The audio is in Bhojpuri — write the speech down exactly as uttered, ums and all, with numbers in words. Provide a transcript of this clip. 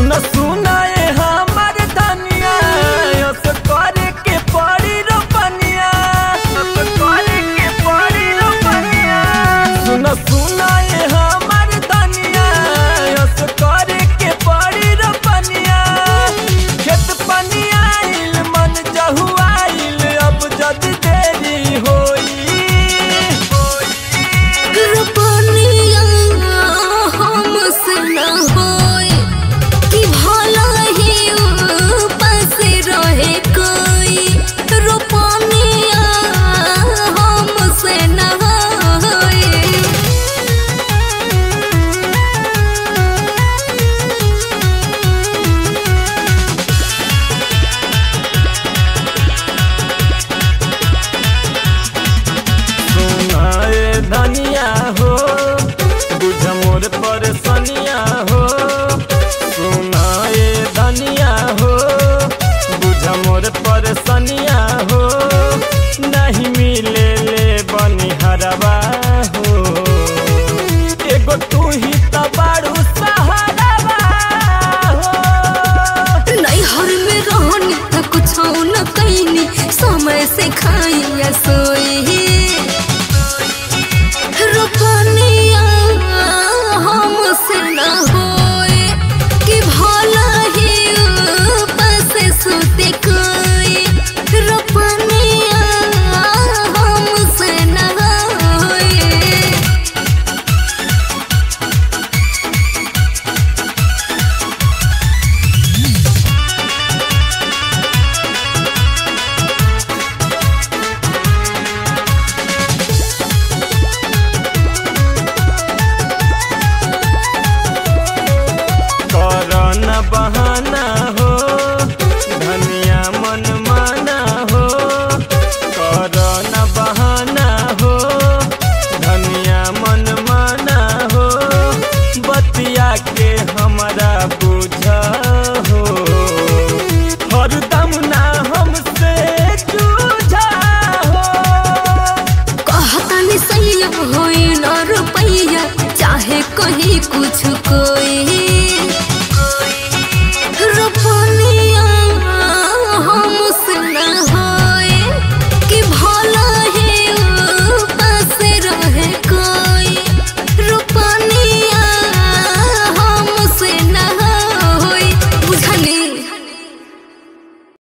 सुन सुना ए हमर धनिया यस करे के पड़ी रोपनिया यस करे के पड़ी रोपनिया सुन सुना ए हमर धनिया यस करे के पड़ी रोपनिया खेत पनिया आइल मन जहुआइल अब जद देरी होई रोपनिया हमसे न होई कि भला ही उपास रहे कोई रोपनिया हमसे न होई सुनाए धनिया हो बुझ मोर परेशानिया हो सुनाए धनिया हो बुझ मोर परेशानिया हो नहीं मिले ले बनिहरवा हो एगो तू ही त बारू सहारवा हो नैहर में रहनी त कुछ न कैनी समय से खाई या सोई रोपनिया हमसे न होए कि भला ही उपास सुते कोई रोपनिया हमसे न होए करना बहाना हो धनिया मन माना हो करना बहाना हो धनिया मन माना हो बतिया के हमरा बुझा हो हरदम ना हमसे जूझा हो कहता नहीं सही होई न रुपैया चाहे कहीं कुछ को